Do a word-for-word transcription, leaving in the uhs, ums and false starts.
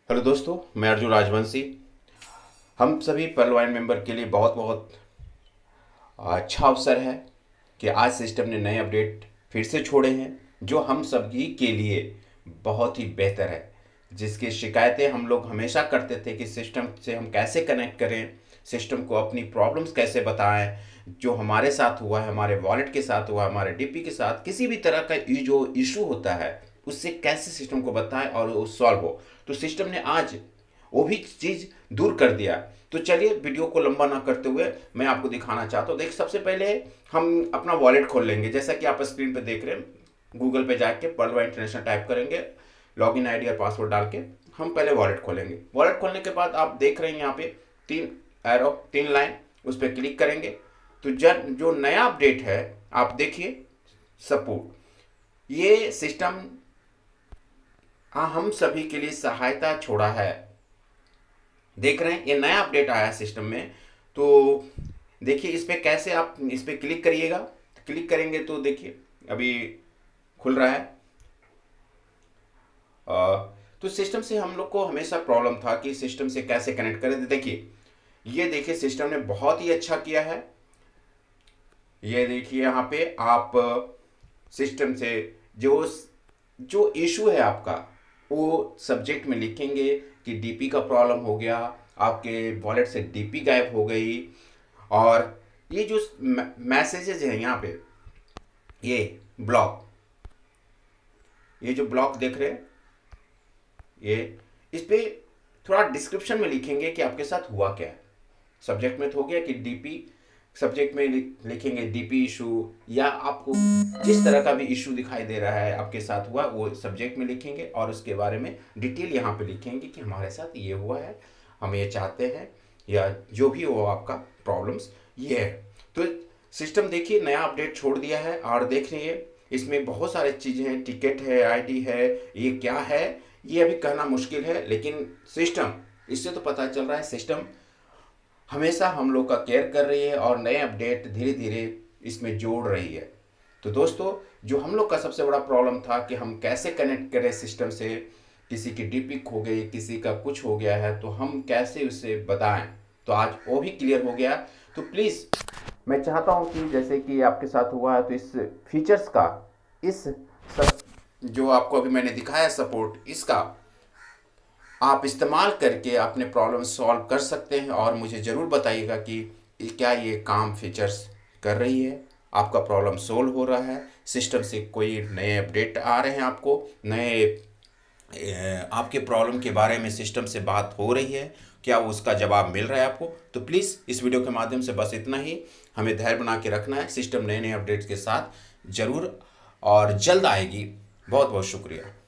Hello दोस्तों, मैं अर्जुन राजवंशी। हम सभी पर्लवाइन मेंबर के लिए बहुत बहुत अच्छा अवसर है कि आज सिस्टम ने नए अपडेट फिर से छोड़े हैं जो हम सभी के लिए बहुत ही बेहतर है। जिसकी शिकायतें हम लोग हमेशा करते थे कि सिस्टम से हम कैसे कनेक्ट करें, सिस्टम को अपनी प्रॉब्लम्स कैसे बताएं, जो हमारे साथ हुआ है, हमारे वॉलेट के साथ हुआ, हमारे डीपी के साथ किसी भी तरह का ये जो इशू होता है उससे कैसे सिस्टम को बताएं और वो सॉल्व हो। तो सिस्टम ने आज वो भी चीज़ दूर कर दिया। तो चलिए वीडियो को लंबा ना करते हुए मैं आपको दिखाना चाहता हूँ। देख, सबसे पहले हम अपना वॉलेट खोल लेंगे। जैसा कि आप स्क्रीन पे देख रहे हैं, गूगल पे जाके पर्लवाइन इंटरनेशनल टाइप करेंगे, लॉगिन आईडी और पासवर्ड डाल के हम पहले वॉलेट खोलेंगे। वॉलेट खोलने के बाद आप देख रहे हैं यहाँ पे तीन एरो, तीन लाइन, उस पर क्लिक करेंगे तो जब जो नया अपडेट है आप देखिए, सपोर्ट, ये सिस्टम हाँ हम सभी के लिए सहायता छोड़ा है। देख रहे हैं ये नया अपडेट आया है सिस्टम में। तो देखिए इस पर कैसे आप इस पर क्लिक करिएगा। क्लिक करेंगे तो देखिए अभी खुल रहा है। आ, तो सिस्टम से हम लोग को हमेशा प्रॉब्लम था कि सिस्टम से कैसे कनेक्ट करें। तो देखिए ये देखिए सिस्टम ने बहुत ही अच्छा किया है। ये देखिए यहाँ पे आप सिस्टम से जो जो इशू है आपका वो सब्जेक्ट में लिखेंगे कि डीपी का प्रॉब्लम हो गया, आपके वॉलेट से डीपी गायब हो गई। और ये जो मैसेजेस हैं यहाँ पे, ये ब्लॉक, ये जो ब्लॉक देख रहे हैं, ये इस पे थोड़ा डिस्क्रिप्शन में लिखेंगे कि आपके साथ हुआ क्या है। सब्जेक्ट में तो हो गया कि डीपी, सब्जेक्ट में लिखेंगे डीपी इशू, या आपको जिस तरह का भी इशू दिखाई दे रहा है आपके साथ हुआ वो सब्जेक्ट में लिखेंगे और उसके बारे में डिटेल यहाँ पे लिखेंगे कि हमारे साथ ये हुआ है, हम ये चाहते हैं, या जो भी हो आपका प्रॉब्लम्स ये है। तो सिस्टम देखिए नया अपडेट छोड़ दिया है और देख रही इसमें बहुत सारी चीज़ें हैं, टिकट है, आईडी है, ये क्या है ये अभी कहना मुश्किल है, लेकिन सिस्टम, इससे तो पता चल रहा है सिस्टम हमेशा हम लोग का केयर कर रही है और नए अपडेट धीरे धीरे इसमें जोड़ रही है। तो दोस्तों, जो हम लोग का सबसे बड़ा प्रॉब्लम था कि हम कैसे कनेक्ट करें सिस्टम से, किसी की डीपी खो गई, किसी का कुछ हो गया है तो हम कैसे उसे बताएं, तो आज वो भी क्लियर हो गया। तो प्लीज़ मैं चाहता हूं कि जैसे कि आपके साथ हुआ है तो इस फीचर्स का, इस सब जो आपको अभी मैंने दिखाया सपोर्ट, इसका आप इस्तेमाल करके अपने प्रॉब्लम सॉल्व कर सकते हैं। और मुझे ज़रूर बताइएगा कि क्या ये काम फीचर्स कर रही है, आपका प्रॉब्लम सोल्व हो रहा है, सिस्टम से कोई नए अपडेट आ रहे हैं, आपको नए आपके प्रॉब्लम के बारे में सिस्टम से बात हो रही है, क्या उसका जवाब मिल रहा है आपको। तो प्लीज़ इस वीडियो के माध्यम से बस इतना ही। हमें धैर्य बना के रखना है, सिस्टम नए नए अपडेट्स के साथ ज़रूर और जल्द आएगी। बहुत बहुत शुक्रिया।